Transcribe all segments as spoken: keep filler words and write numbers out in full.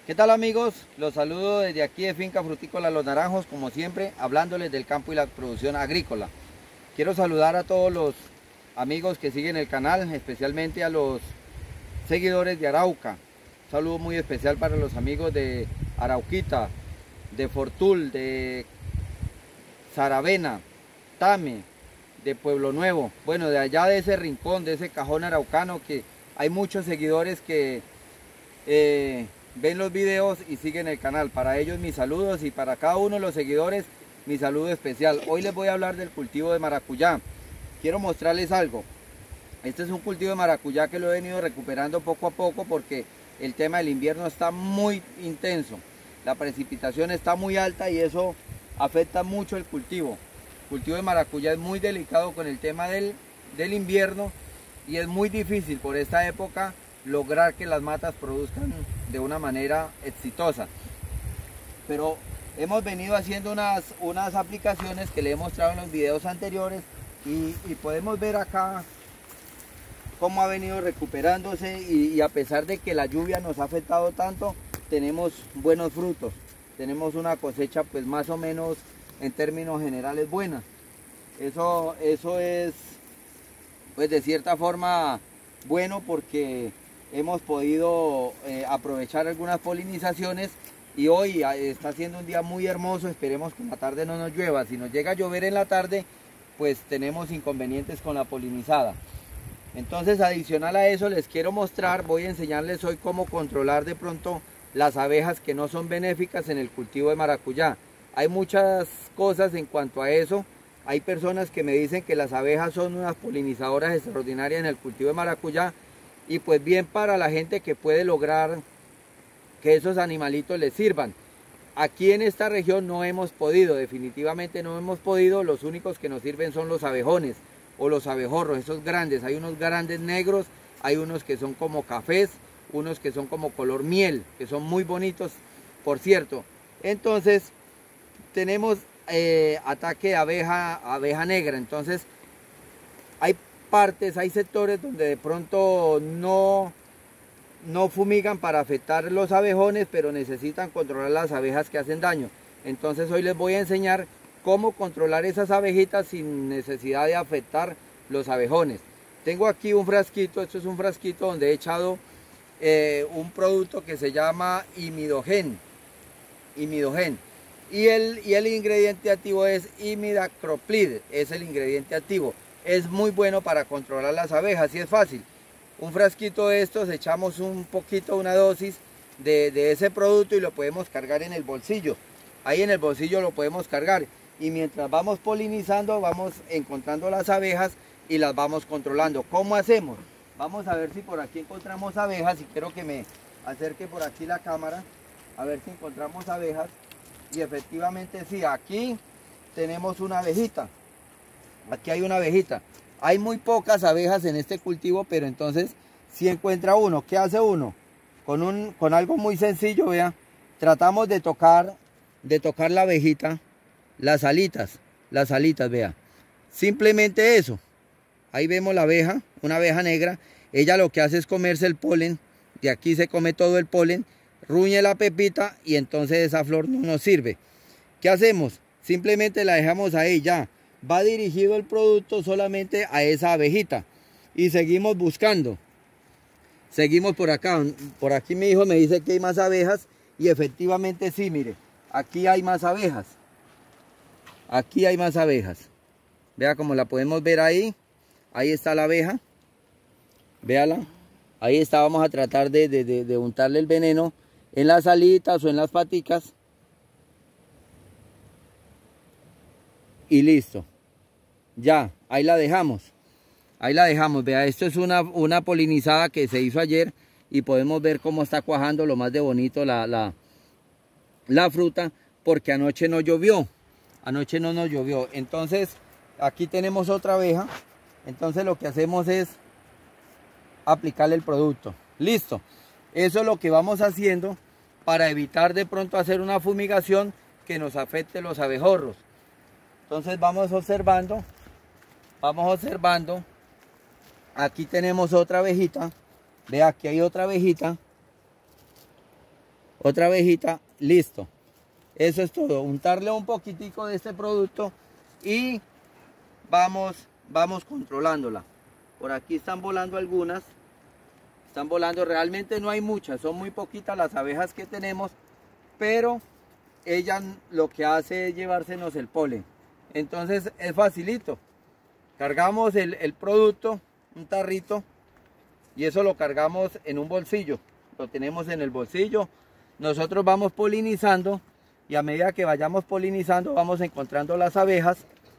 ¿Qué tal, amigos? Los saludo desde aquí de Finca Frutícola Los Naranjos, como siempre, hablándoles del campo y la producción agrícola. Quiero saludar a todos los amigos que siguen el canal, especialmente a los seguidores de Arauca. Un saludo muy especial para los amigos de Arauquita, de Fortul, de Saravena, Tame, de Pueblo Nuevo. Bueno, de allá de ese rincón, de ese cajón araucano, que hay muchos seguidores que eh, ven los videos y siguen el canal. Para ellos mis saludos, y para cada uno de los seguidores mi saludo especial. Hoy les voy a hablar del cultivo de maracuyá. Quiero mostrarles algo. Este es un cultivo de maracuyá que lo he venido recuperando poco a poco porque el tema del invierno está muy intenso. La precipitación está muy alta y eso afecta mucho el cultivo. El cultivo de maracuyá es muy delicado con el tema del, del invierno, y es muy difícil por esta época lograr que las matas produzcan de una manera exitosa. Pero hemos venido haciendo unas, unas aplicaciones que le he mostrado en los videos anteriores y, y podemos ver acá cómo ha venido recuperándose, y, y a pesar de que la lluvia nos ha afectado tanto, tenemos buenos frutos. Tenemos una cosecha pues más o menos en términos generales buena. Eso, eso es pues de cierta forma bueno porque hemos podido eh, aprovechar algunas polinizaciones, y hoy está siendo un día muy hermoso. Esperemos que en la tarde no nos llueva. Si nos llega a llover en la tarde, pues tenemos inconvenientes con la polinizada. Entonces, adicional a eso, les quiero mostrar, voy a enseñarles hoy cómo controlar de pronto las abejas que no son benéficas en el cultivo de maracuyá. Hay muchas cosas en cuanto a eso. Hay personas que me dicen que las abejas son unas polinizadoras extraordinarias en el cultivo de maracuyá, y pues bien para la gente que puede lograr que esos animalitos les sirvan. Aquí en esta región no hemos podido, definitivamente no hemos podido. Los únicos que nos sirven son los abejones o los abejorros, esos grandes. Hay unos grandes negros, hay unos que son como cafés, unos que son como color miel, que son muy bonitos, por cierto. Entonces tenemos eh, ataque de abeja, abeja negra. Entonces hay partes, hay sectores donde de pronto no, no fumigan para afectar los abejones, pero necesitan controlar las abejas que hacen daño. Entonces hoy les voy a enseñar cómo controlar esas abejitas sin necesidad de afectar los abejones. Tengo aquí un frasquito, esto es un frasquito donde he echado eh, un producto que se llama imidogen, imidogen. Y el, y el ingrediente activo es imidacloprid, es el ingrediente activo. Es muy bueno para controlar las abejas y es fácil. Un frasquito de estos, echamos un poquito, una dosis de, de ese producto, y lo podemos cargar en el bolsillo. Ahí en el bolsillo lo podemos cargar, y mientras vamos polinizando vamos encontrando las abejas y las vamos controlando. ¿Cómo hacemos? Vamos a ver si por aquí encontramos abejas, y quiero que me acerque por aquí la cámara a ver si encontramos abejas. Y efectivamente sí, aquí tenemos una abejita. Aquí hay una abejita. Hay muy pocas abejas en este cultivo, pero entonces si encuentra uno, ¿qué hace uno? Con, un, con algo muy sencillo, vea, tratamos de tocar, de tocar la abejita, las alitas, las alitas, vea. Simplemente eso. Ahí vemos la abeja, una abeja negra. Ella lo que hace es comerse el polen. De aquí se come todo el polen, ruñe la pepita, y entonces esa flor no nos sirve. ¿Qué hacemos? Simplemente la dejamos ahí ya. Va dirigido el producto solamente a esa abejita, y seguimos buscando. Seguimos por acá. Por aquí mi hijo me dice que hay más abejas, y efectivamente sí, mire, aquí hay más abejas. Aquí hay más abejas. Vea cómo la podemos ver ahí. Ahí está la abeja. Véala. Ahí está. Vamos a tratar de, de, de, de untarle el veneno en las alitas o en las paticas. Y listo. Ya, ahí la dejamos. Ahí la dejamos. Vea, esto es una, una polinizada que se hizo ayer, y podemos ver cómo está cuajando lo más de bonito la, la, la fruta, porque anoche no llovió. Anoche no nos llovió. Entonces, aquí tenemos otra abeja. Entonces lo que hacemos es aplicarle el producto. Listo. Eso es lo que vamos haciendo para evitar de pronto hacer una fumigación que nos afecte los abejorros. Entonces vamos observando, vamos observando. Aquí tenemos otra abejita. Ve, aquí hay otra abejita. otra abejita, listo. Eso es todo, untarle un poquitico de este producto y vamos, vamos controlándola. Por aquí están volando algunas, están volando, realmente no hay muchas, son muy poquitas las abejas que tenemos, pero ella lo que hace es llevársenos el polen. Entonces es facilito, cargamos el, el producto, un tarrito, y eso lo cargamos en un bolsillo, lo tenemos en el bolsillo, nosotros vamos polinizando y a medida que vayamos polinizando vamos encontrando las abejas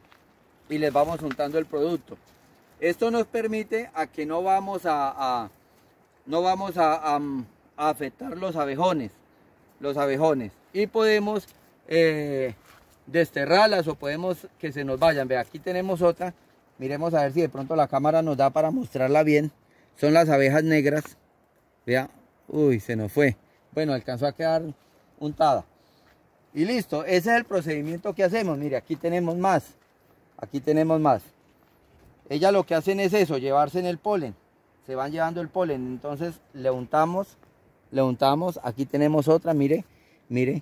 y les vamos untando el producto. Esto nos permite a que no vamos a, a no vamos a, a, a afectar los abejones, los abejones y podemos eh, desterrarlas o podemos que se nos vayan. Ve, aquí tenemos otra, miremos a ver si de pronto la cámara nos da para mostrarla bien. Son las abejas negras, vea, uy, se nos fue. Bueno, alcanzó a quedar untada. Y listo, ese es el procedimiento que hacemos. Mire, aquí tenemos más, aquí tenemos más. Ellas lo que hacen es eso, llevarse en el polen. Se van llevando el polen, entonces le untamos, le untamos. Aquí tenemos otra, mire, mire.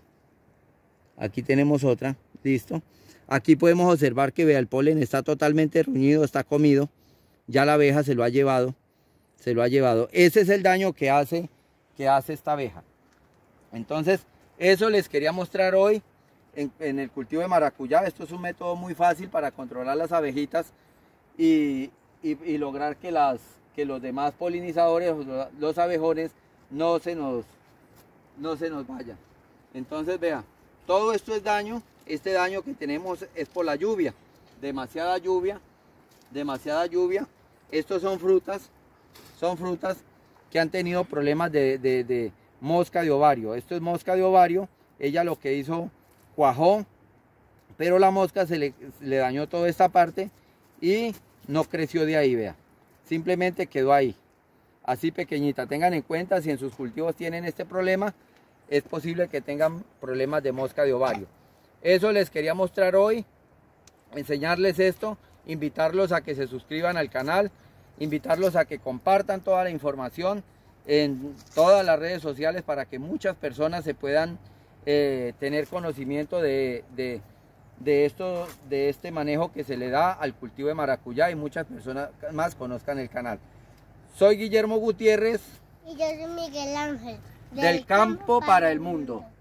Aquí tenemos otra, listo. Aquí podemos observar que vea el polen está totalmente ruñido, está comido. Ya la abeja se lo ha llevado. Se lo ha llevado. Ese es el daño que hace, que hace esta abeja. Entonces, eso les quería mostrar hoy en, en el cultivo de maracuyá. Esto es un método muy fácil para controlar las abejitas y, y, y lograr que, las, que los demás polinizadores, los abejones, no se nos, no se nos vayan. Entonces, vea, todo esto es daño. Este daño que tenemos es por la lluvia. Demasiada lluvia, demasiada lluvia. Estos son frutas. Son frutas que han tenido problemas de, de, de mosca de ovario. Esto es mosca de ovario. Ella lo que hizo, cuajó, pero la mosca se le, le dañó toda esta parte y no creció de ahí, vea. Simplemente quedó ahí, así pequeñita. Tengan en cuenta, si en sus cultivos tienen este problema, es posible que tengan problemas de mosca de ovario. Eso les quería mostrar hoy, enseñarles esto, invitarlos a que se suscriban al canal, invitarlos a que compartan toda la información en todas las redes sociales para que muchas personas se puedan eh, tener conocimiento de, de, de, esto, de este manejo que se le da al cultivo de maracuyá y muchas personas más conozcan el canal. Soy Guillermo Gutiérrez y yo soy Miguel Ángel del, del campo, campo para el mundo.